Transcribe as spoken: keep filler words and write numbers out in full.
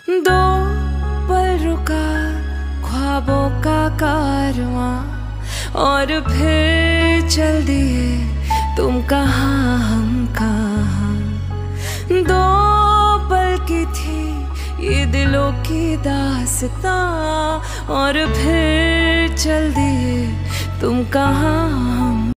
दो पल रुका ख्वाबों का कारवां और फिर चल दिए तुम कहाँ हम कहाँ। दो पल की थी ये दिलों की दास्तां और फिर चल दिए तुम कहाँ हम